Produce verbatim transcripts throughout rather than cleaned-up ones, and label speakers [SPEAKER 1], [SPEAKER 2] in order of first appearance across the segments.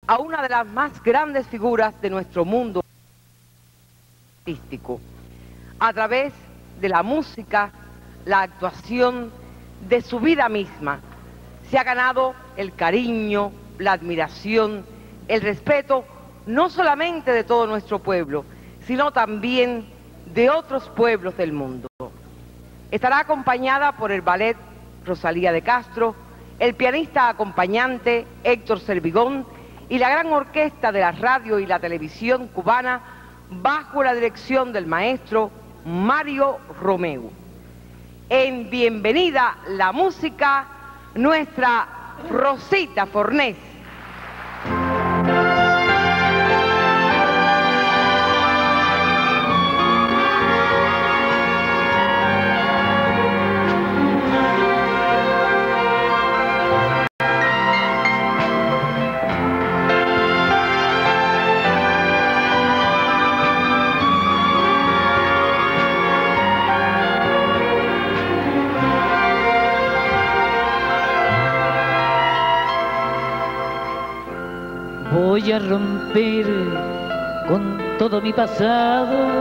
[SPEAKER 1] a una de las más grandes figuras de nuestro mundo artístico, a través de la música, la actuación, de su vida misma. Se ha ganado el cariño, la admiración, el respeto, no solamente de todo nuestro pueblo, sino también de otros pueblos del mundo. Estará acompañada por el ballet Rosalía de Castro, el pianista acompañante Héctor Servigón y la gran orquesta de la radio y la televisión cubana bajo la dirección del maestro Mario Romeu. En Bienvenida la Música, nuestra Rosita Fornés.
[SPEAKER 2] Voy a romper con todo mi pasado,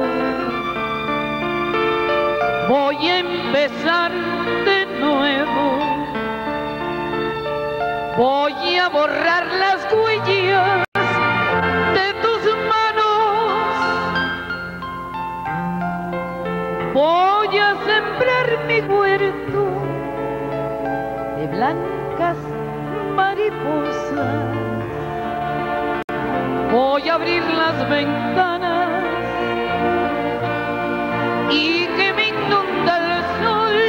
[SPEAKER 2] voy a empezar de nuevo, voy a borrar las huellas de tus manos, voy a sembrar mi huerto de blancas mariposas. Voy a abrir las ventanas y que me inunda el sol,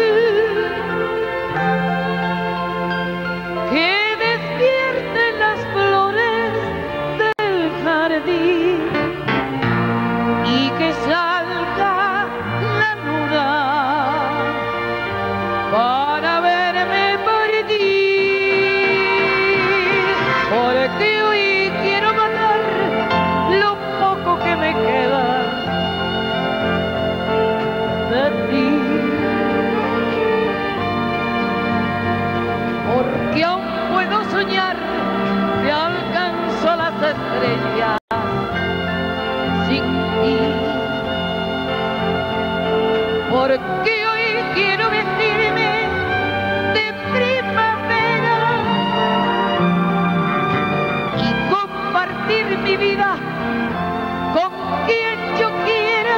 [SPEAKER 2] que despierte las flores del jardín y que salga la luna para verme partir, porque hoy quiero matar lo poco que me queda de ti, porque aún puedo soñar que alcanzo las estrellas sin ti, porque hoy quiero vestirme de primavera y compartir mi vida con quien yo quiera,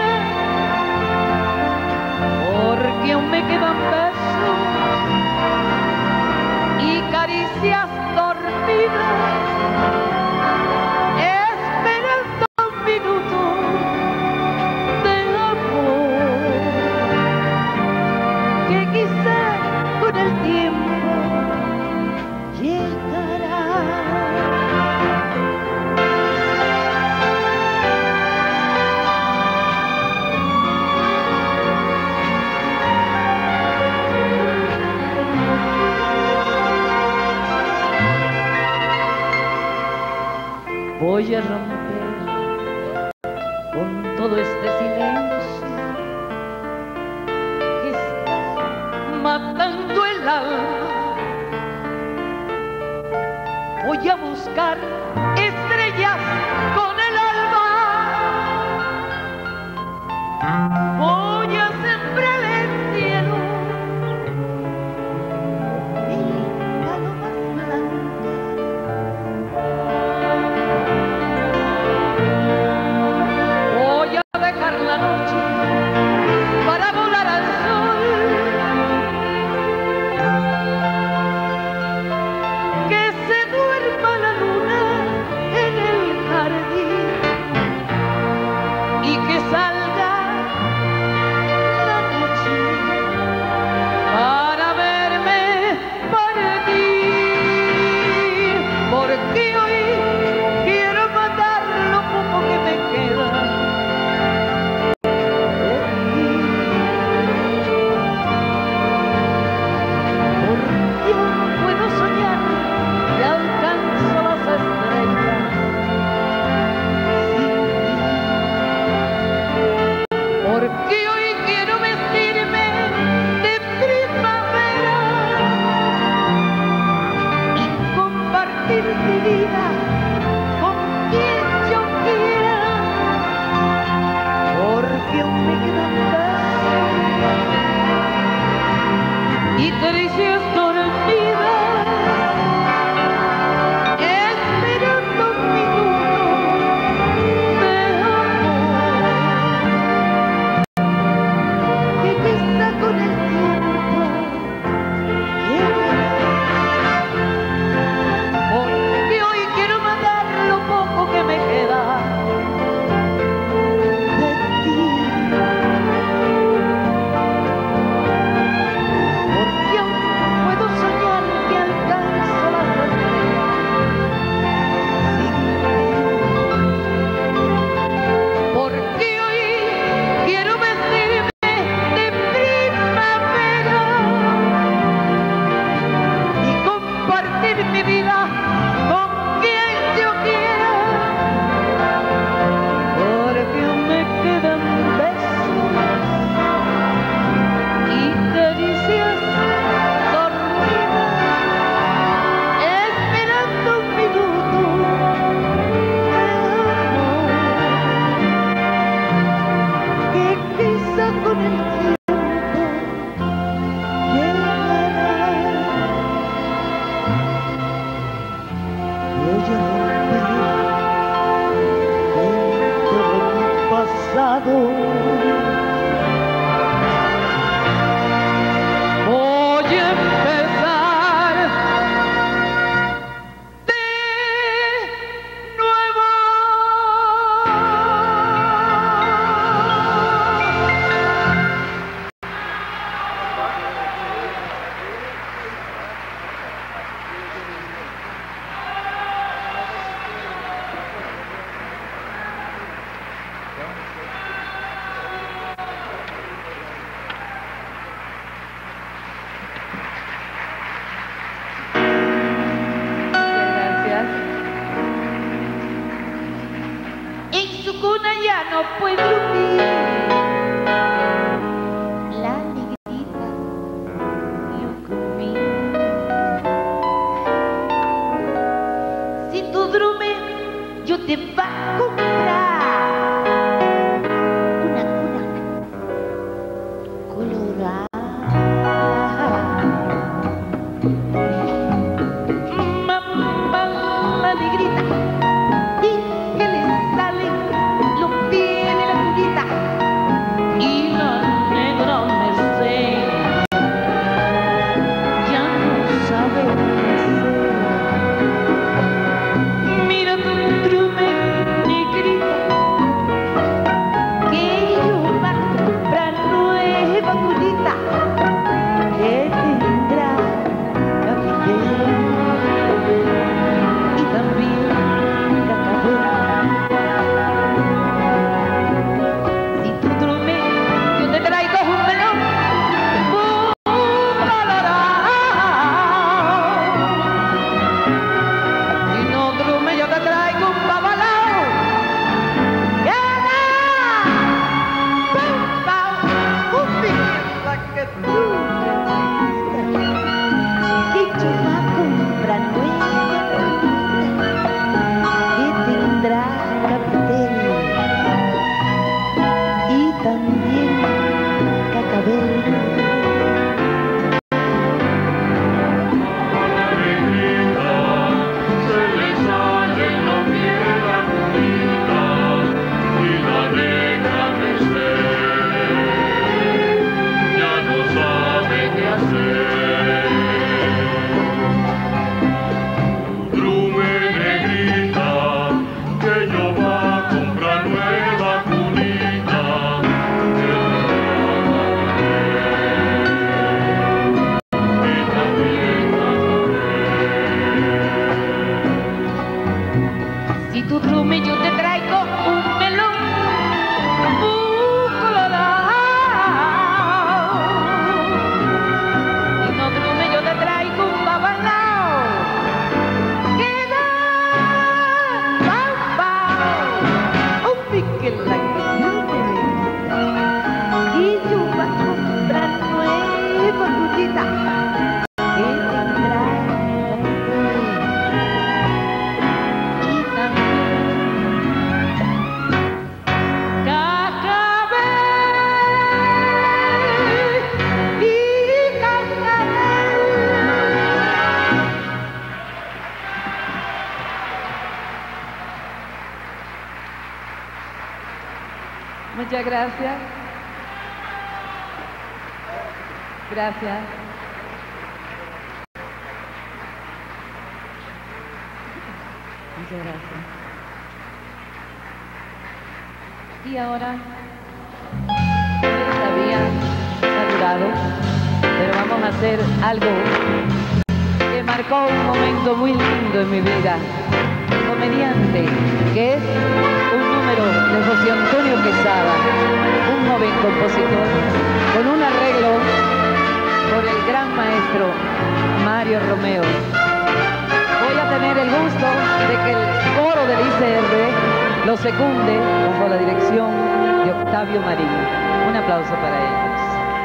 [SPEAKER 2] porque aún me quedan besos y caricias dormidas, esperando un minuto de amor, que quizá con el tiempo llegará. Voy a romper con todo este silencio que está matando el alma. Voy a buscar estrellas con el alma. Voy a sembrar el cielo y palomas blancas. Voy a dejar la noche para volar al sol, que se duerma la luna en el jardín y que salga la noche para verme partir, porque hoy quiero matar lo poco que me queda. Porque hoy quiero vestirme de primavera y compartir mi vida cuna ya no puede dormir. La negrita lo conmigo. Si tú duermes, yo te voy a comprar una cuna colorada. Mamá, la negrita, y que le salen los pies de la cunita. Y la negra me sé, ya no sabe qué hacer. Mira tu trume, negrita, que yo voy a comprar nueva cunita que tendrá capitel y también cacabel. Si tú trume, yo te traigo un melón muy colorado. Si no trume, yo te traigo un babalao. ¡Ya va! ¡Pau, pau! ¡Un piquita que tú! Que yo voy a comprar nueva que tendrá capitel y también cacabel.
[SPEAKER 3] Se le salen los pies de la cunita y la negra que esté ya no sabe qué hacer. Drume, negrita, que yo voy a comprar nueva cunita que y también
[SPEAKER 2] Si tú trume, yo te traigo un melón muy colorado. Si no trume, yo te traigo un babalao. Que da, pau, pau, un pique la que yo te venga. Y yo voy a comprar nueva cunita que tendrá capitel y también cacabel y cacabel. Muchas gracias. Gracias. Muchas gracias. Y ahora, les había saludado, pero vamos a hacer algo que marcó un momento muy lindo en mi vida. Comediante, que es un número de José Antonio Quesada, un joven compositor, con un arreglo por el gran maestro Mario Romeo. Voy a tener el gusto de que el coro del I C R lo secunde bajo la dirección de Octavio Marín. Un aplauso para ellos.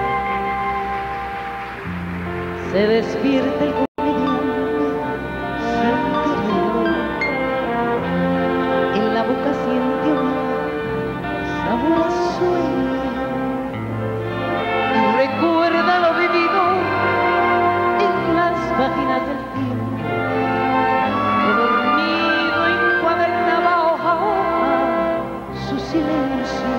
[SPEAKER 2] Se despierta el comediante sin querer. En la boca siente olor, sabor a sueño. Y recuerda lo vivido en las páginas del tiempo. Que dormido encuadernaba hoja a hoja su silencio.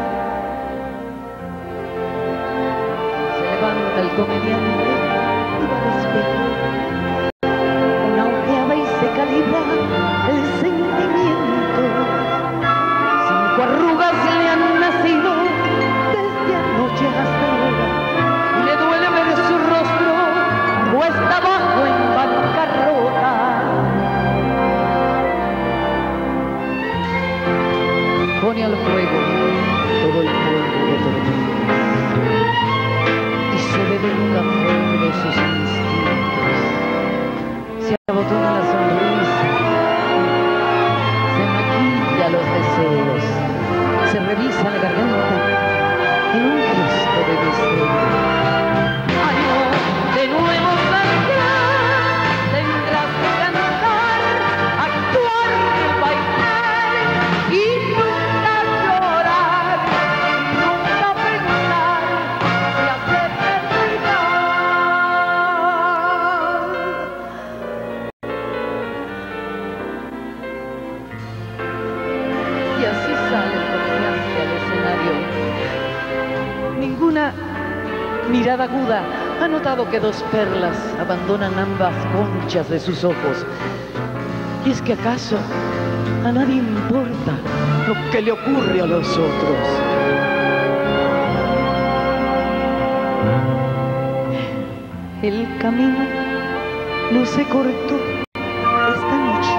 [SPEAKER 2] Se levanta el comediante y va al espejo. Una ojeada y se calibra el sentimiento. Cinco arrugas le han nacido desde anoche hasta ahora. Y le duele ver su rostro cuesta abajo en bancarrota. Pone al fuego todo el polvo de tormentas y se bebe un café de sus instintos. Se abotona la sonrisa, se maquilla los deseos. una mirada aguda. Ha notado que dos perlas abandonan ambas conchas de sus ojos. ¿Y es que acaso a nadie importa lo que le ocurre a los otros? El camino no se cortó esta noche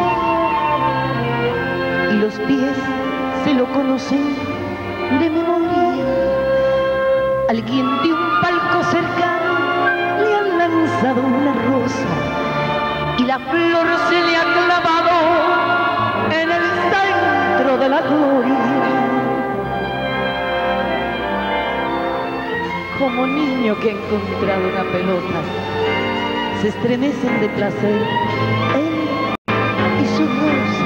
[SPEAKER 2] y los pies se lo conocen de memoria. Alguien de un palco cercano le ha lanzado una rosa y la flor se le ha clavado en el centro de la gloria. Como niño que ha encontrado una pelota, se estremecen de placer él y su rosa.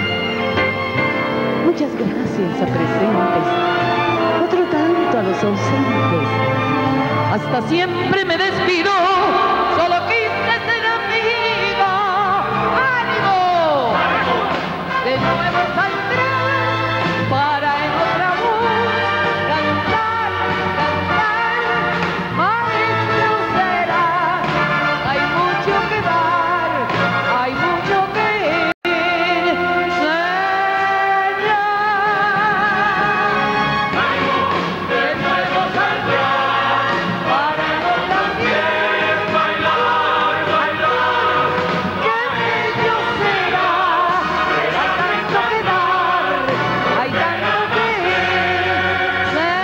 [SPEAKER 2] Muchas gracias a presentes, otro tanto a los ausentes. Hasta siempre me despido, solo quise ser amiga. ¡Ánimo! De nuevo saldrás para en otra voz cantar, cantar. Maestro serás, hay mucho que dar, hay mucho que enseñar. De nuevo saldrás para en otra piel bailar, bailar. Qué bello será, hay tanto que dar, hay tanto que enseñar.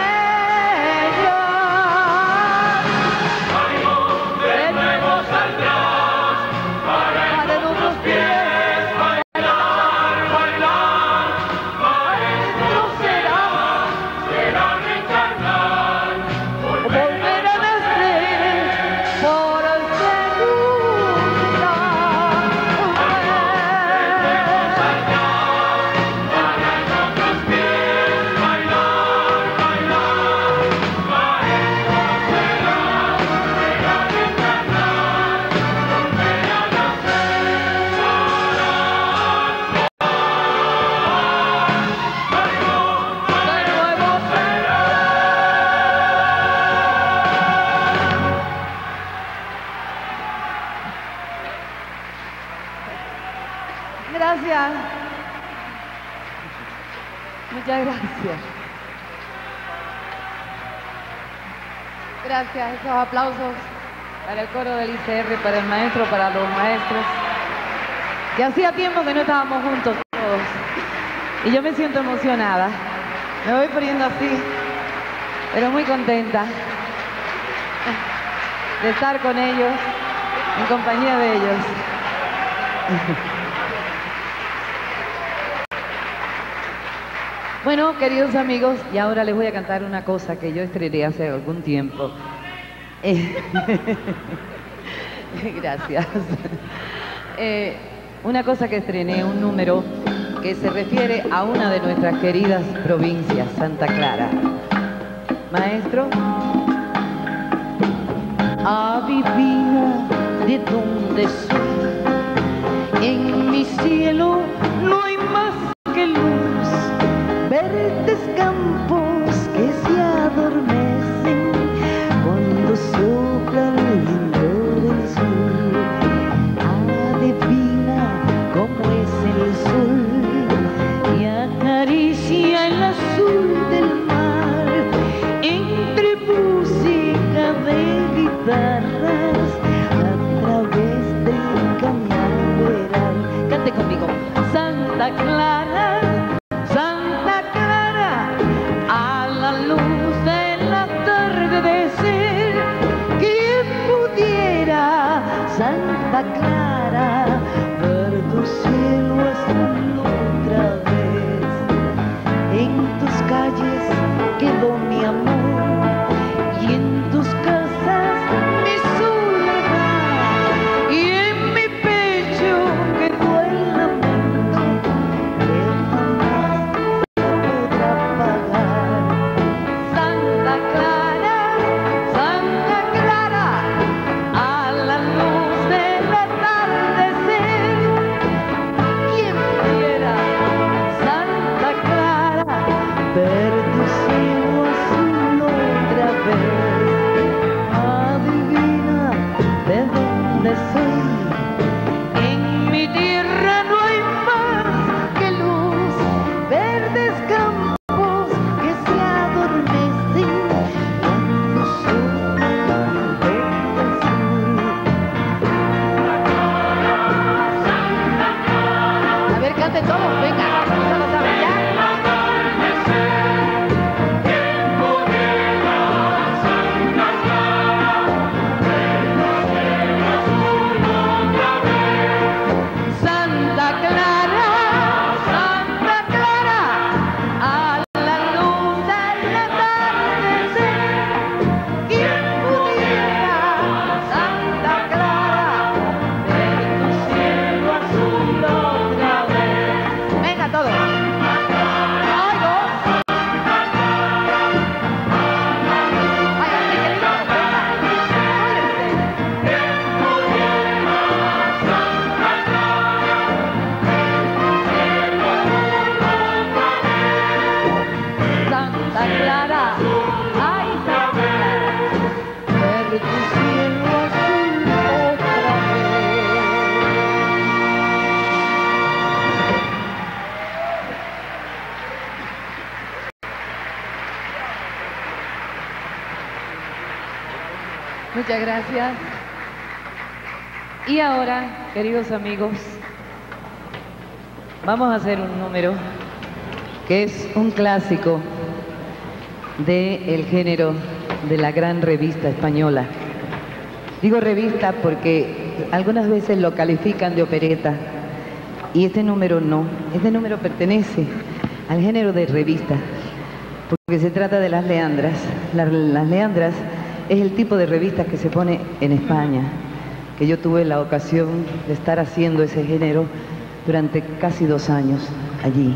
[SPEAKER 3] De nuevo saldrás para
[SPEAKER 2] Para en otros pies
[SPEAKER 3] bailar, bailar.
[SPEAKER 2] maestro será,
[SPEAKER 3] Será reencarnar,
[SPEAKER 2] volver a nacer por segunda
[SPEAKER 3] para en otros pies bailar, bailar. Maestro será, será reencarnar, volver a
[SPEAKER 2] de nuevo será. Gracias. Muchas gracias. Gracias. Esos aplausos para el coro del I C R, para el maestro, para los maestros. Que hacía tiempo que no estábamos juntos todos. Y yo me siento emocionada. Me voy poniendo así, pero muy contenta de estar con ellos, en compañía de ellos. Bueno, queridos amigos, y ahora les voy a cantar una cosa que yo estrené hace algún tiempo. Eh, Gracias. Eh, una cosa que estrené, un número que se refiere a una de nuestras queridas provincias, Santa Clara. Maestro. Adivina de dónde soy. En mi cielo no hay más que luz, verdes campos que se adormecen cuando sopla el viento del sur. Adivina cómo es el sol y acaricia el azul del mar entre música de guitarras a través del cañaveral. Cante conmigo. Santa Clara, Santa Clara, a la luz del atardecer, ¿quién pudiera, Santa Clara, ver tu cielo azul otra vez? En tus calles quedó mi amor y en tus casas mi soledad y en mi pecho quedó el lamento de cante todos, venga, vamos a gozar ya. Muchas gracias. Y ahora, queridos amigos, vamos a hacer un número que es un clásico del género de la gran revista española. Digo revista porque algunas veces lo califican de opereta y este número no. Este número pertenece al género de revista porque se trata de las leandras. Las, las leandras es el tipo de revistas que se pone en España, que yo tuve la ocasión de estar haciendo ese género durante casi dos años allí.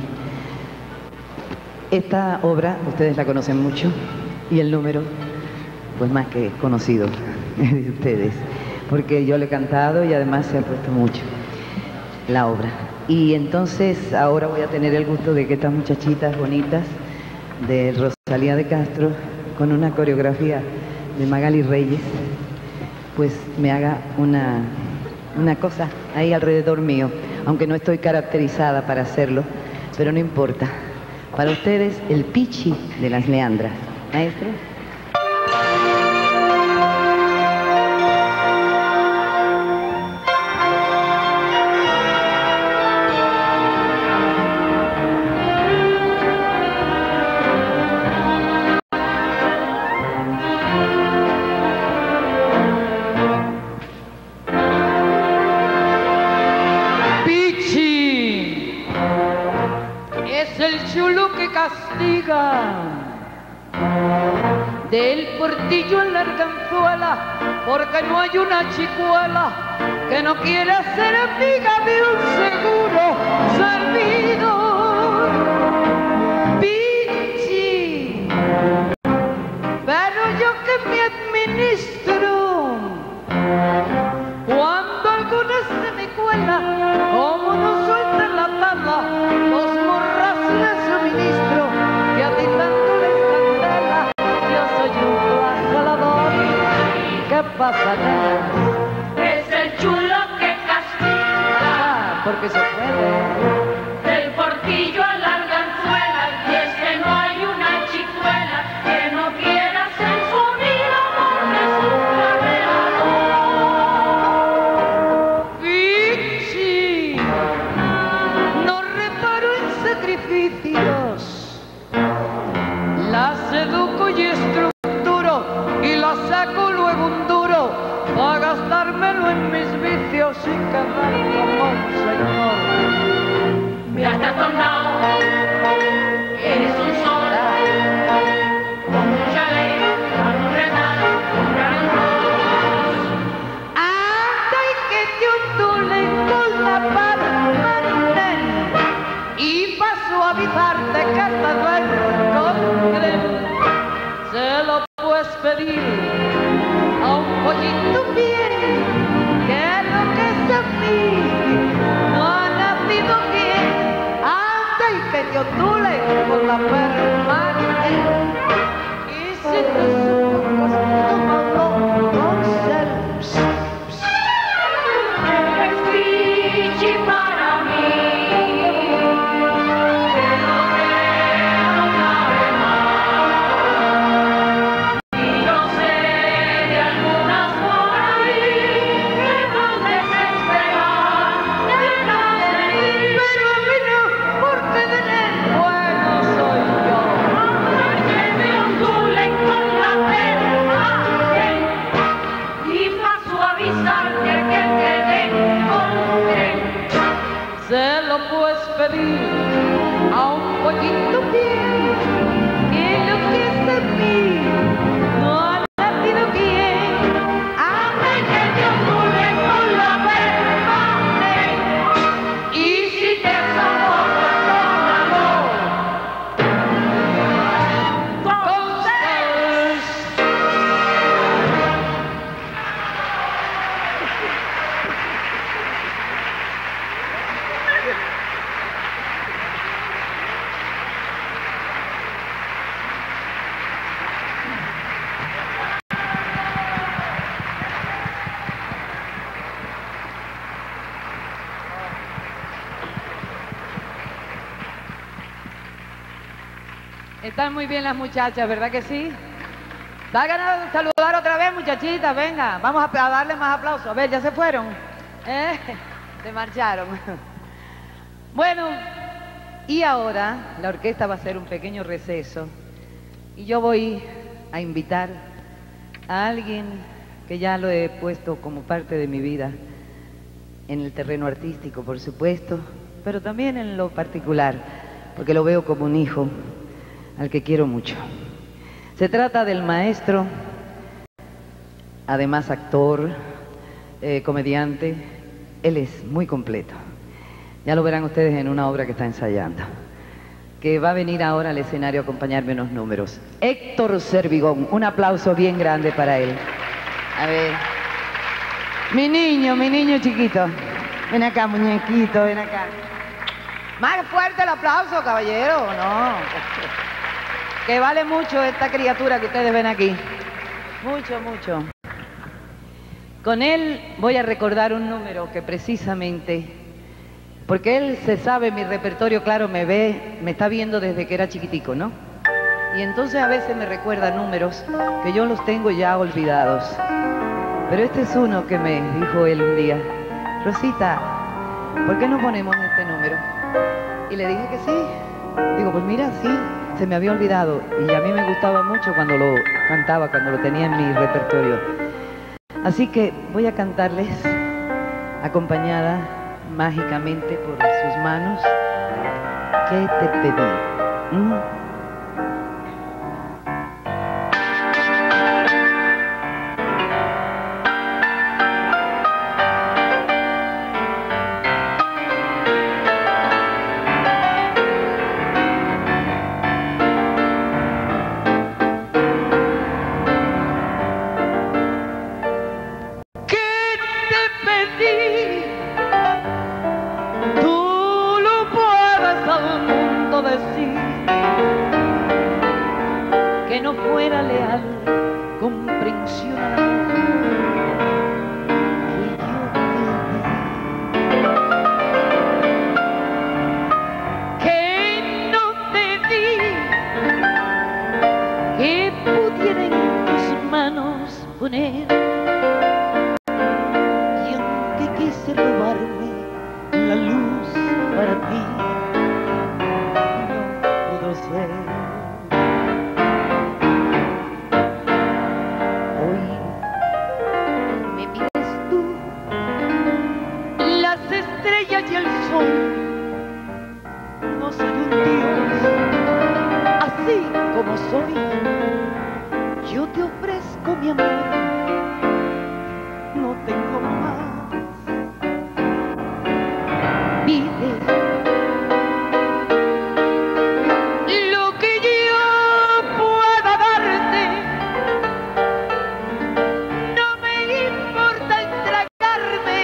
[SPEAKER 2] Esta obra, ustedes la conocen mucho, y el número, pues más que conocido de ustedes, porque yo lo he cantado y además se ha puesto mucho la obra. Y entonces ahora voy a tener el gusto de que estas muchachitas bonitas de Rosalía de Castro, con una coreografía de Magali Reyes, pues me haga una, una cosa ahí alrededor mío, aunque no estoy caracterizada para hacerlo, pero no importa. Para ustedes, el pichi de las leandras. Maestro.
[SPEAKER 4] Del portillo en la arganzuela, porque no hay una chicuela que no quiera ser amiga de un seguro servidor. Pichi, pero yo que me administro, cuando alguna se me cuela, como no suelta la tabla, los morrazos de suministro, que a ti tanto les candela, yo soy un flagelador. ¿Qué pasa, nena?
[SPEAKER 5] Es el chulo que castiga.
[SPEAKER 4] Ah, porque se puede.
[SPEAKER 5] Del portillo a la arganzuela, y es que no hay una chicuela que no quiera ser su amiga porque es un flagelador.
[SPEAKER 4] Pichi, no reparo en sacrificios, la seduco y estructuro y la saco luego un duro para gastármelo en mis vicios y quedar como un señor.
[SPEAKER 5] Me has trastornado, eres un sola, con mucha ley, para un regalo, un gran arroz.
[SPEAKER 4] Anda y que te ondulen con la palma y para suavizarte que hasta duermo con crema. Se lo puedes pedir a un pollito bien, que lo que es a mí no ha nacido bien. Anda y que te ondule con la permanente. Y si te supo, tómalo con celo.
[SPEAKER 5] Eres pichi para mí, que no quiero cabe más. Y yo sé de algunas por ahí que van desesperadas detrás de mí.
[SPEAKER 4] Pero a mí
[SPEAKER 2] pedir a un pollito bien que lo que es de mí no ha nacido bien.
[SPEAKER 4] Ame que te ocurre con la permanente. Y si te soportas con amor, con celos.
[SPEAKER 2] Están muy bien las muchachas, ¿verdad que sí? Salgan a saludar otra vez, muchachitas, venga. Vamos a a darle más aplausos. A ver, ¿ya se fueron? ¿Eh? Se marcharon. Bueno, y ahora la orquesta va a hacer un pequeño receso. Y yo voy a invitar a alguien que ya lo he puesto como parte de mi vida, en el terreno artístico, por supuesto, pero también en lo particular, porque lo veo como un hijo al que quiero mucho. Se trata del maestro, además actor, eh, comediante. Él es muy completo. Ya lo verán ustedes en una obra que está ensayando, que va a venir ahora al escenario a acompañarme unos números. Héctor Servigón, un aplauso bien grande para él. A ver. Mi niño, mi niño chiquito. Ven acá, muñequito, ven acá. Más fuerte el aplauso, caballero, ¿no? Que vale mucho esta criatura que ustedes ven aquí. Mucho, mucho. Con él voy a recordar un número que precisamente, porque él se sabe mi repertorio, claro, me ve, me está viendo desde que era chiquitico, ¿no? Y entonces a veces me recuerda números que yo los tengo ya olvidados. Pero este es uno que me dijo él un día: Rosita, ¿por qué no ponemos este número? Y le dije que sí. Digo, pues mira, sí, se me había olvidado. Y a mí me gustaba mucho cuando lo cantaba, cuando lo tenía en mi repertorio. Así que voy a cantarles, acompañada mágicamente por sus manos, ¿qué te pedí? ¿Mm? Que no fuera leal, comprensión al amor que yo te di, que no te di, que pudiera en tus manos poner, y aunque quise robarme la luz para ti, no pudo ser. Y el sol, no soy un dios, así como soy, yo te ofrezco mi amor, no tengo más. Pide lo que yo pueda darte, no me importa entregarme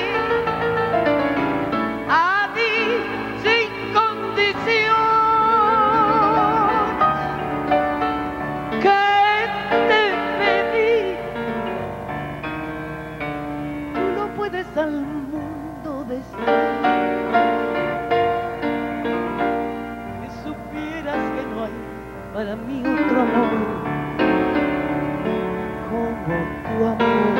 [SPEAKER 2] a ti sin condición. ¿Qué te pedí? Tú no puedes al mundo decir, que supieras que no hay para mí otro amor como tu amor.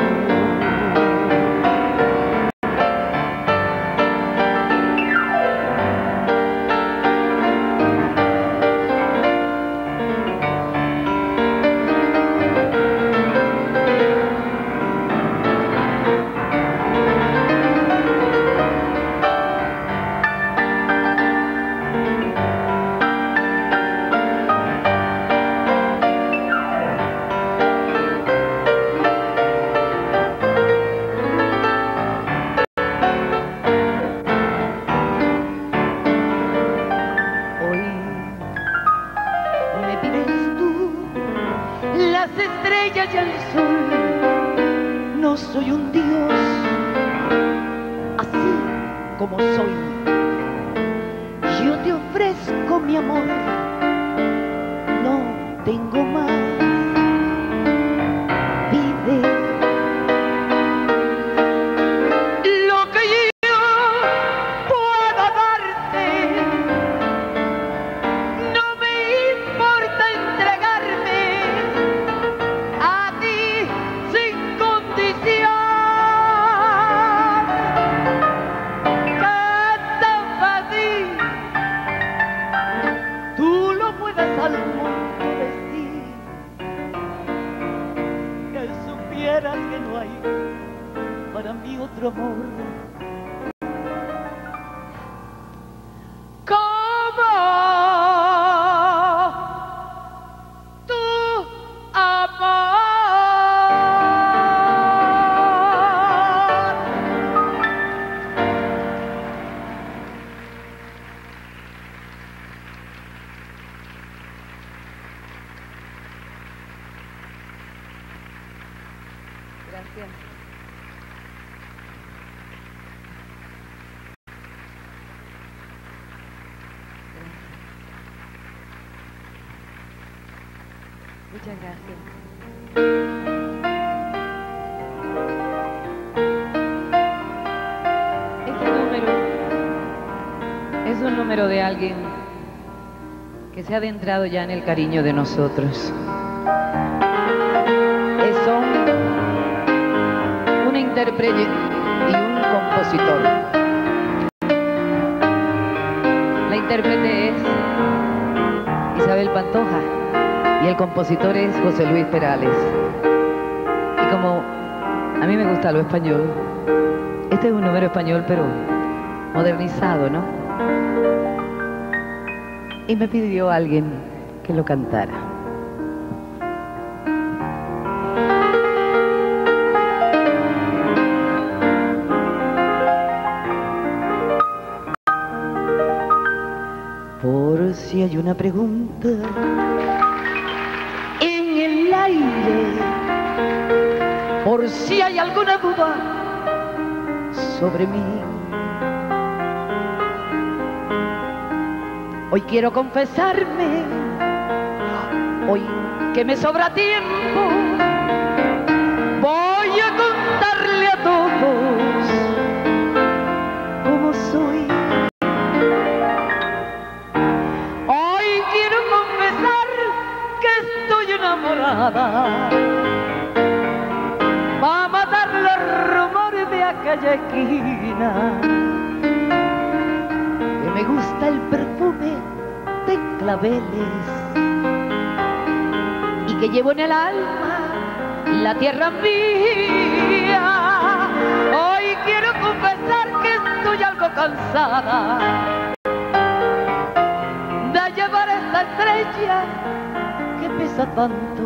[SPEAKER 4] haya el sol, no soy un dios, así como soy. Yo te ofrezco mi amor, no tengo más. Vive lo que yo pueda darte, no me importa entregarme a ti sin condición. Que tan fácil tú lo puedas al mundo decir, que supieras que no hay para mí otro amor como tu amor.
[SPEAKER 2] Gracias. Muchas gracias. Este número es un número de alguien que se ha adentrado ya en el cariño de nosotros. Es son un intérprete y un compositor. La intérprete es Isabel Pantoja y el compositor es José Luis Perales. Y como a mí me gusta lo español, este es un número español pero modernizado, ¿no? Y me pidió alguien que lo cantara.
[SPEAKER 4] Por si hay una pregunta en el aire, por si hay alguna duda sobre mí, hoy quiero confesarme, hoy que me sobra tiempo, voy a contarle a todos cómo soy. Hoy quiero confesar que estoy enamorada, va a matar los rumores de aquella esquina, que me gusta el perfume de claveles y que llevo en el alma la tierra mía. Hoy quiero confesar que estoy algo cansada de llevar esta estrella que pesa tanto,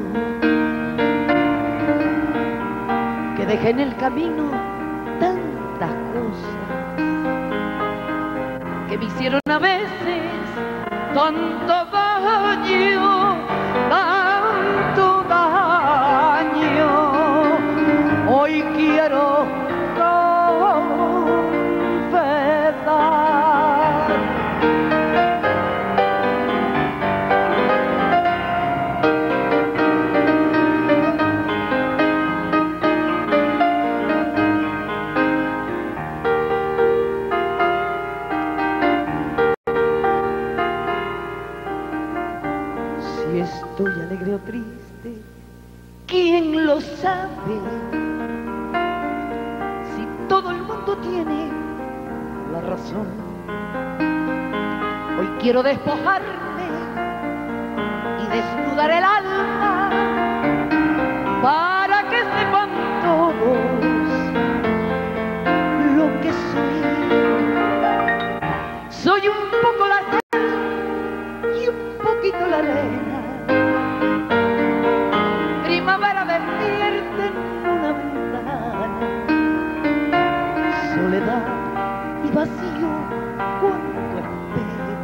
[SPEAKER 4] que dejé en el camino tantas cosas que me hicieron a veces tanto daño, tanto daño. Hoy quiero confesar si estoy alegre o triste, ¿quién lo sabe? Si todo el mundo tiene la razón. Hoy quiero despojarme y desnudar el alma para que sepan todos lo que soy. Soy un poco la sal y un poquito la arena, primavera despierta en una ventana, soledad y vacío cuando espero,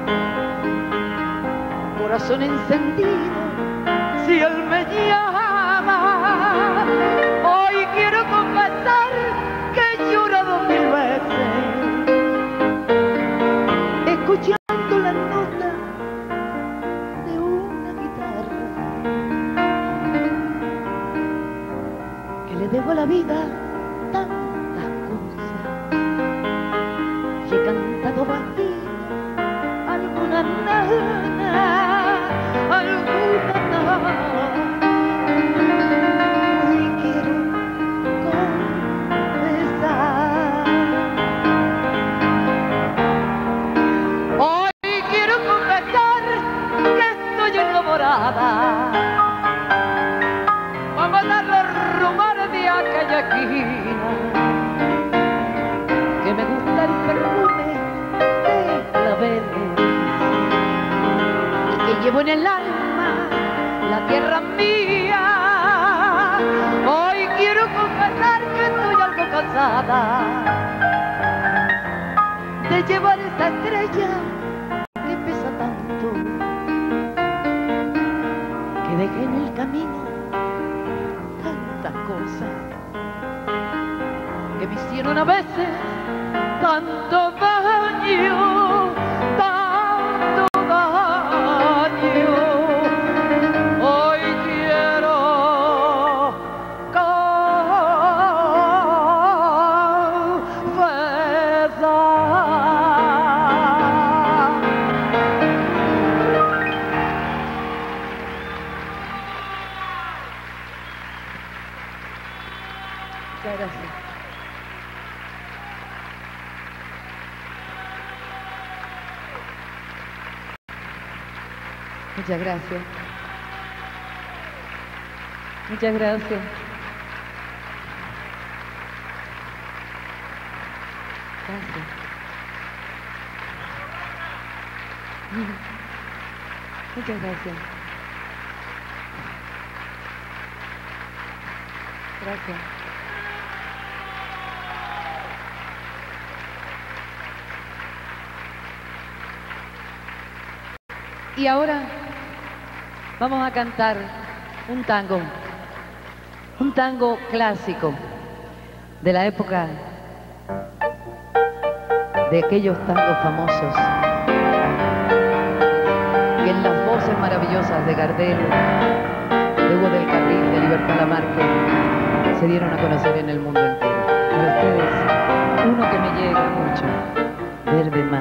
[SPEAKER 4] corazón encendido si él me llama. alguna. Hoy quiero confesar, hoy quiero confesar que estoy enamorada. Vamos a dar los rumores de aquella esquina, que me gusta el perfume de claveles y que llevo en el alma la tierra mía. Hoy quiero confesar que estoy algo cansada de llevar esta estrella que pesa tanto, que dejé en el camino tantas cosas que me hicieron a veces tanto daño, tanto daño. Hoy quiero confesar. Muchas gracias. Muchas gracias. Muchas gracias. Gracias. Muchas gracias. Gracias. Y ahora vamos a cantar un tango, un tango clásico de la época de aquellos tangos famosos que en las voces maravillosas de Gardel, de Hugo del Carril, de Libertad Lamarque se dieron a conocer en el mundo entero. Para ustedes, uno que me llega mucho, Verde Mar.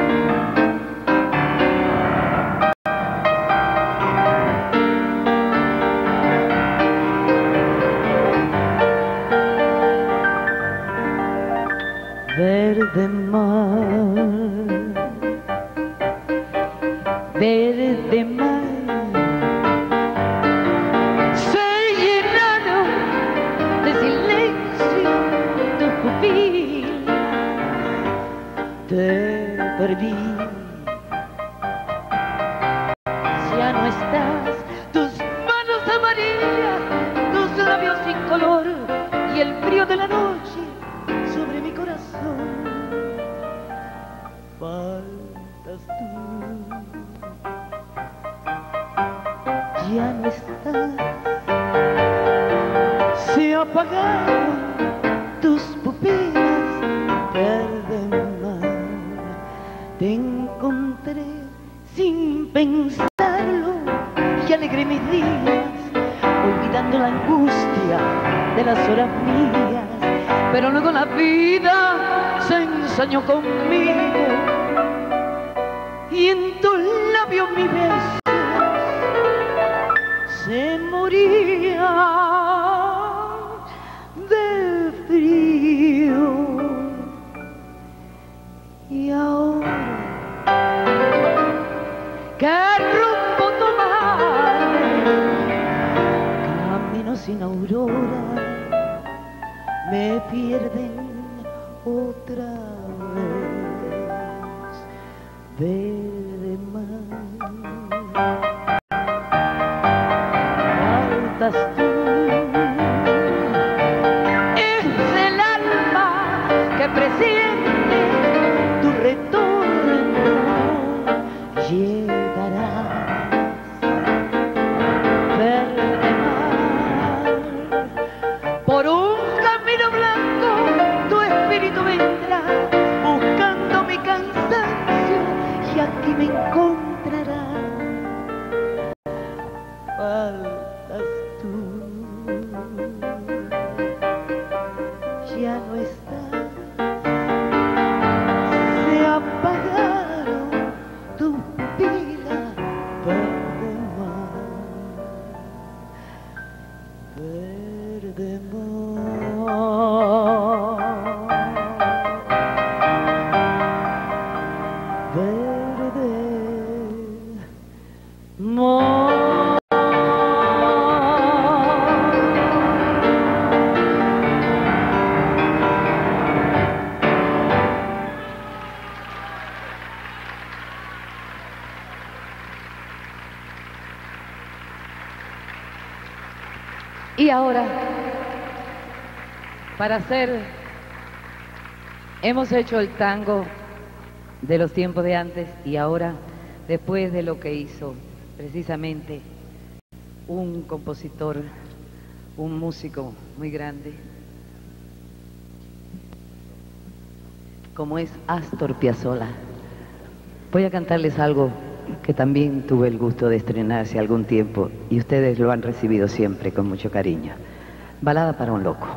[SPEAKER 4] Verde mar, verde mar, se llenaron de silencio tus pupilas, te perdí, ya no estás, tus manos amarillas, tus labios sin color y el frío de la noche sobre mi corazón. Faltas tú, ya no estás, se apagaron tus pupilas, verde mar. Te encontré sin pensarlo y alegré mis días, olvidando la angustia de las horas mías. Pero luego la vida se ensañó conmigo y en tus labios mi beso se moría de frío. Y ahora, ¿qué rumbo tomar? Camino sin aurora, me pierden otra vez. Verde mar, faltas tú, es el alma que presiente tu retorno, llegarás. Verde mar, por un camino blanco tu espíritu vendrá, buscando mi cansancio y aquí me encontrará. Faltas tú, ya no estás, se apagaron tus pupilas.
[SPEAKER 2] Y ahora, para hacer, hemos hecho el tango de los tiempos de antes y ahora, después de lo que hizo precisamente un compositor, un músico muy grande, como es Astor Piazzolla, voy a cantarles algo que también tuve el gusto de estrenar hace algún tiempo y ustedes lo han recibido siempre con mucho cariño. Balada para un loco.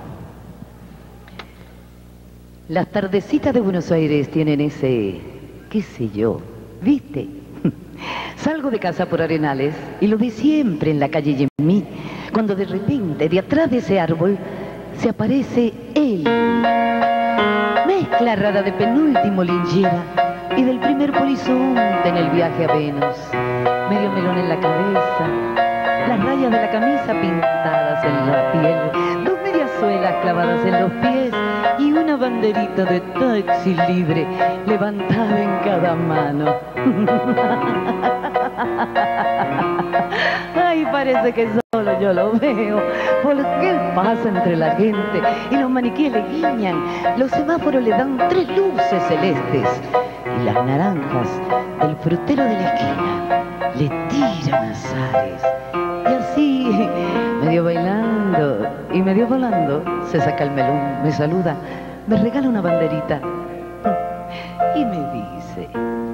[SPEAKER 2] Las tardecitas de Buenos Aires tienen ese, qué sé yo, ¿viste? Salgo de casa por Arenales y lo vi siempre en la calle Yemí, cuando de repente de atrás de ese árbol se aparece él. Mezcla rara de penúltimo Lingera y del primer polizonte en el viaje a Venus. Medio melón en la cabeza, las rayas de la camisa pintadas en la piel, dos medias suelas clavadas en los pies y una banderita de taxi libre levantada en cada mano. Ay, parece que solo yo lo veo, porque él pasa entre la gente y los maniquíes le guiñan, los semáforos le dan tres luces celestes y las naranjas del frutero de la esquina le tiran azares. Y así, medio bailando y medio volando, se saca el melón, me saluda, me regala una banderita y me dice: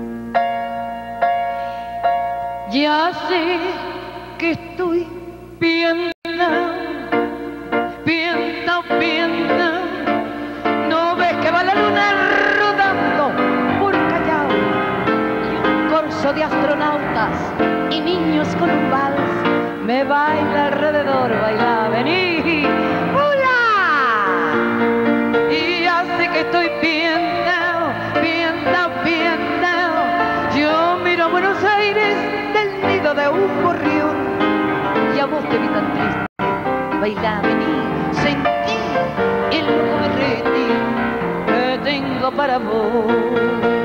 [SPEAKER 2] ya sé que estoy pienna, pienna, pienna, no ves que va la luna rodando por Callao y un corso de astronautas y niños con un vals me baila alrededor, baila, vení, ¡hola! Y así que estoy pienna, pienna, pienna, yo miro a Buenos Aires del nido de un gorrión y a vos te vi tan triste, baila, vení, sentí el loco berrete que tengo para vos.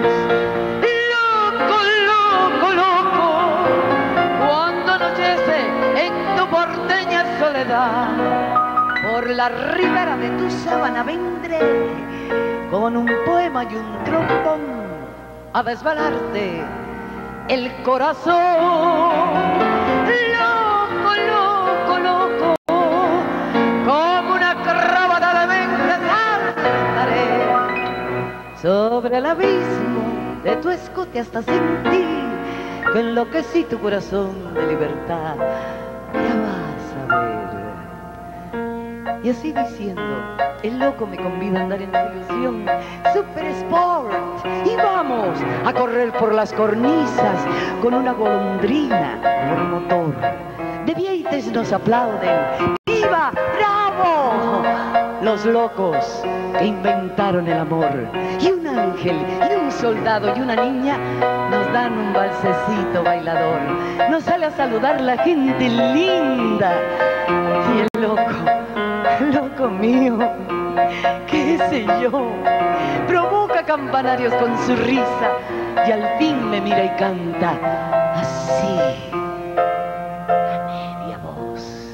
[SPEAKER 2] Loco, loco, loco, cuando anochece en tu porteña soledad, por la ribera de tu sábana vendré con un poema y un trombón a desbalarte el corazón. Loco, loco, loco, como una cravata de veinte saltaré sobre el abismo de tu escote hasta sentir que enloquecí tu corazón de libertad. Ya vas a ver. Y así diciendo, el loco me convida a andar en su ilusión Super Sport y vamos a correr por las cornisas con una golondrina por motor. De Vieites nos aplauden, ¡viva, bravo! Los locos que inventaron el amor. Y un ángel, y un soldado y una niña nos dan un balsecito bailador. Nos sale a saludar la gente linda. Y el loco, loco mío, qué sé yo, provoca campanarios con su risa y al fin me mira y canta así, a media voz.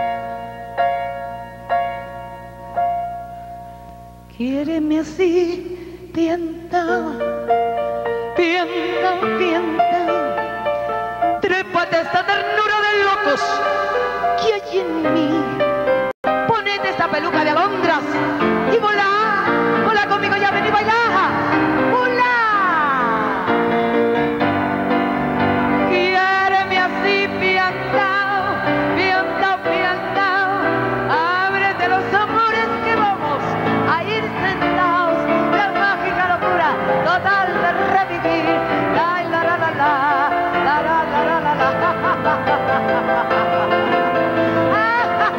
[SPEAKER 2] Quiéreme así, pienta, pienta, pienta, trépate a esta ternura de locos que hay en mí. Ponete esta peluca de alondras y volá, volá conmigo, ya ven y bailá, volá. Quiéreme así, piantao, piantao, piantao, ábrete los amores que vamos a ir sentados, la mágica locura total de revivir, la la la la la, la la la la la la.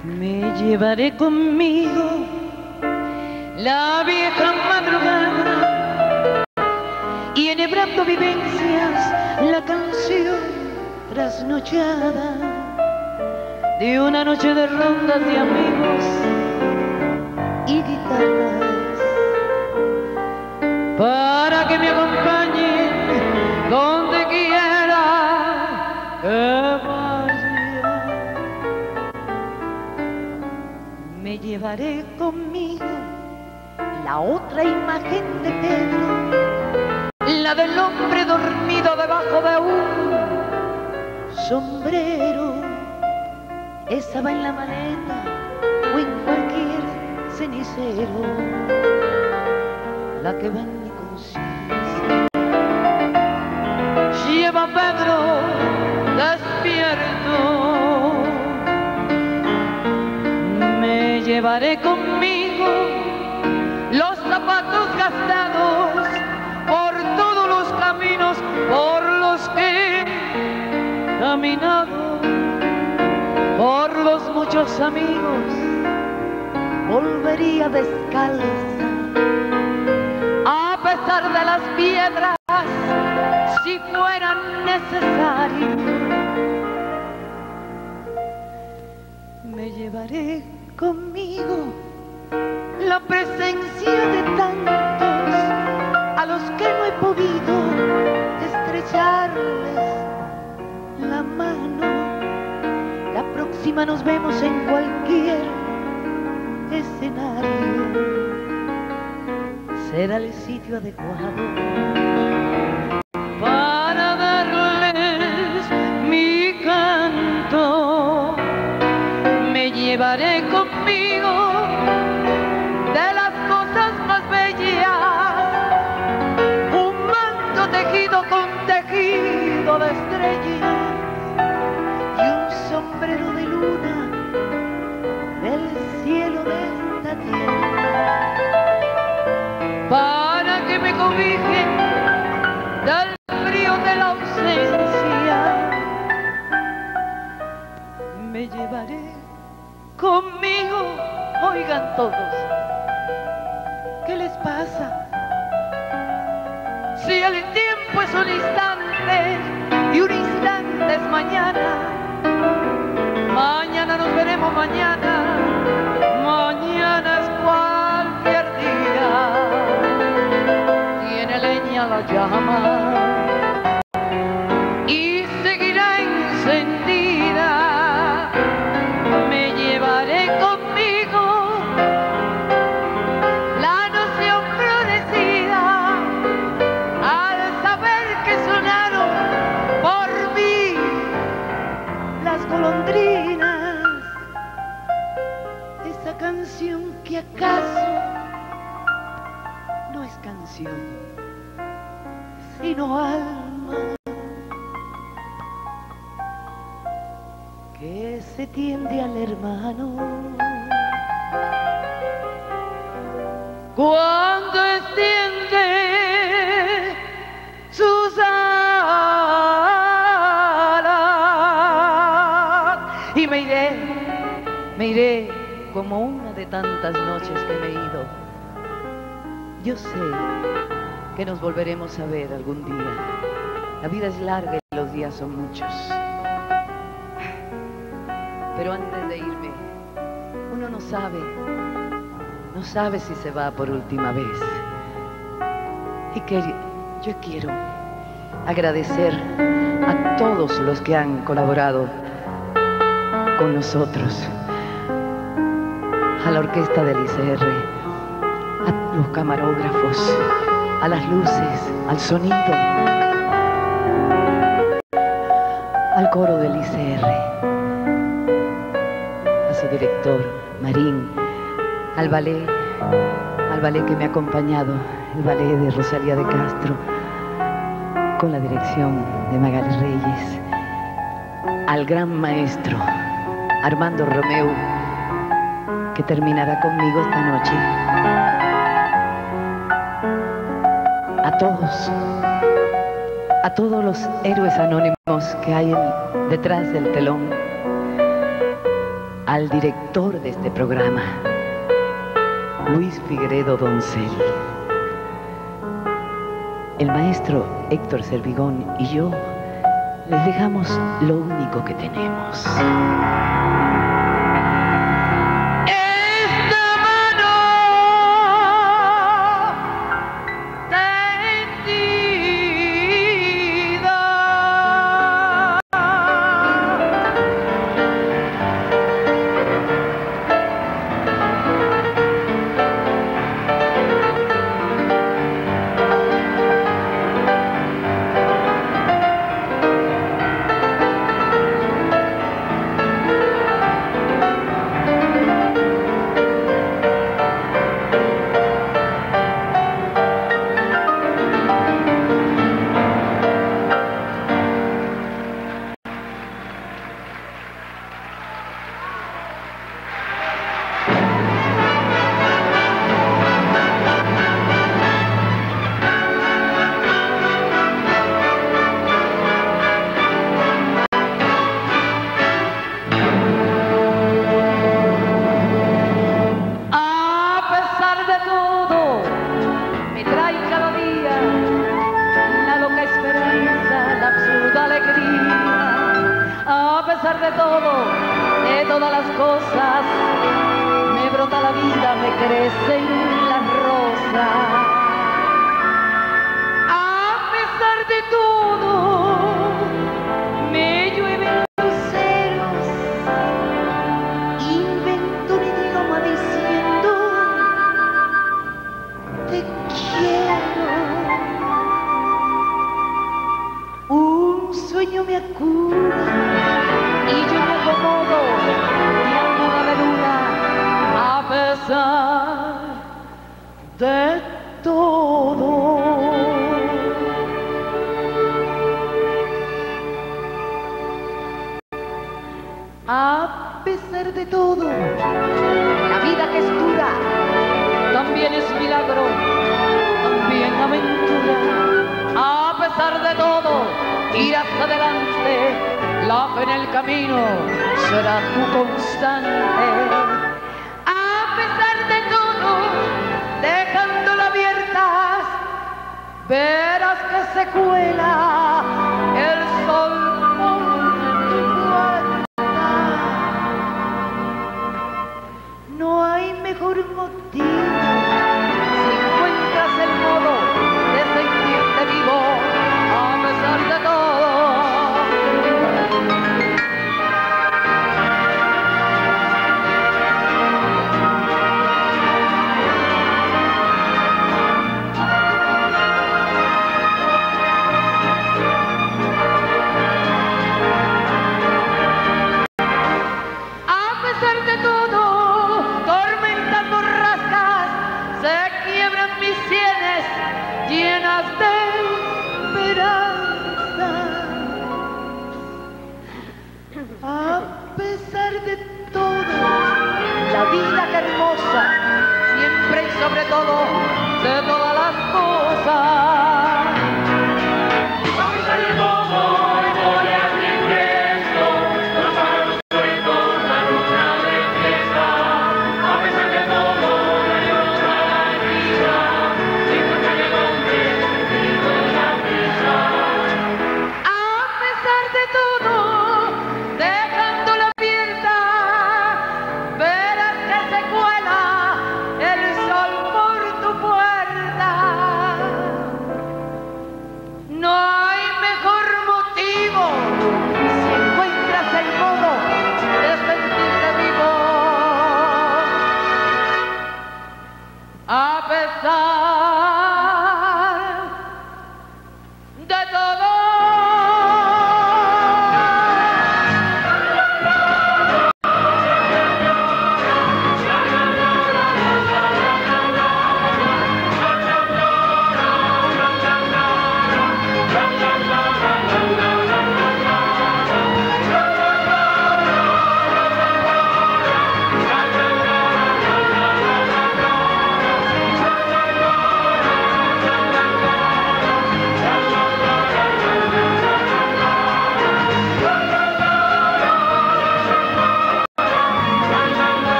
[SPEAKER 2] Me llevaré conmigo la vieja madrugada y enhebrando vivencias la canción trasnochada de una noche de rondas de amigos y guitarras, para que me acompañen donde quiera que vaya. Me llevaré conmigo la otra imagen de Pedro, la del hombre dormido debajo de un sombrero. Esa va en la maleta o en cualquier cenicero, la que va en mi conciencia. Lleva a Pedro despierto. Me llevaré conmigo los zapatos gastados por todos los caminos por los que he caminado, por los muchos amigos. Volvería descalza a pesar de las piedras si fuera necesario. Me llevaré conmigo la presencia de tantos a los que no he podido estrecharles la mano. La próxima nos vemos en cualquier escenario. Será el sitio adecuado para darles mi canto. Me llevaré conmigo de las cosas más bellas un manto tejido con tejido de estrellas y un sombrero de luna del cielo de esta tierra, para que me cobijen del frío de la ausencia. Me llevaré conmigo, oigan todos, ¿qué les pasa? Si el tiempo es un instante y un instante es mañana, mañana nos veremos mañana, mañana es cualquier día. Tiene leña la llama y seguirá encendida. Me llevaré conmigo la noción florecida al saber que sonaron por mí las golondrinas. Esa canción que acaso no es canción, sino alma, que se tiende al hermano cuando extiende sus alas. Y me iré, me iré como una de tantas noches que me he ido. Yo sé que nos volveremos a ver algún día. La vida es larga y los días son muchos. Pero antes de irme, uno no sabe, no sabe si se va por última vez. Y que yo quiero agradecer a todos los que han colaborado con nosotros, a la orquesta del I C R, a los camarógrafos, a las luces, al sonido, al coro del I C R, a su director, Marín, al ballet, al ballet que me ha acompañado, el ballet de Rosalía de Castro, con la dirección de Magali Reyes, al gran maestro Armando Romeu, que terminará conmigo esta noche. A todos, a todos los héroes anónimos que hay en, detrás del telón, al director de este programa, Luis Figueredo Doncelli. El maestro Héctor Servigón y yo les dejamos lo único que tenemos. De todo, de todas las cosas, me brota la vida, me crecen las rosas. A pesar de todo, me llueven luceros, invento un idioma diciendo te quiero. Un sueño me acuda y yo me acomodo y luna de luna a pesar de todo. A pesar de todo, la vida que es dura también es milagro, también aventura. A pesar de todo, irás adelante. La fe en el camino será tu constante. A pesar de todo, dejándola abiertas, verás que se cuela el sol por tu puerta. No hay mejor motivo si encuentras el modo de sentirte vivo. A pesar de todo, llenas de esperanza. A pesar de todo, la vida que hermosa, siempre y sobre todo, de todas las cosas.